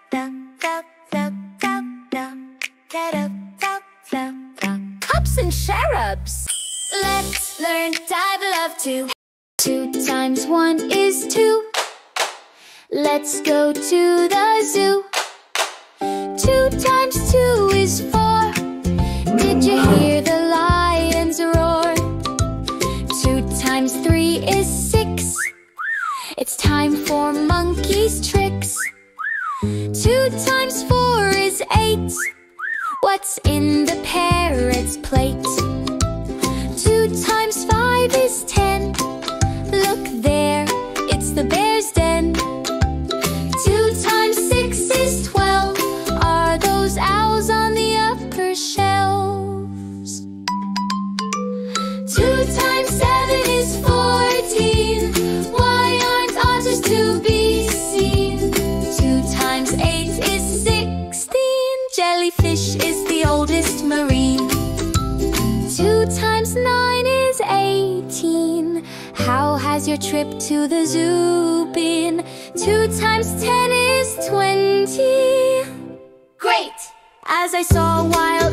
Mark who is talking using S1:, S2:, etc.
S1: Cups and cherubs.
S2: Let's learn dive love to. 2 times 1 is 2. Let's go to the zoo. 2 times 2 is 4. Did you hear the lions roar? 2 times 3 is 6. It's time for monkeys' tricks. 2 times 4 is 8. What's in the parrot's plate? 2 times 5 is 10. Look there, it's the bear's den. 2 times 6 is 12. Are those owls on the upper shelves? 2 times 7 is 14. Why aren't otters to be seen? 2 times 8 is 16. Jellyfish is the oldest marine. 2 times 9 is 18. How has your trip to the zoo been? 2 times 10 is 20.
S1: Great!
S2: As I saw a wild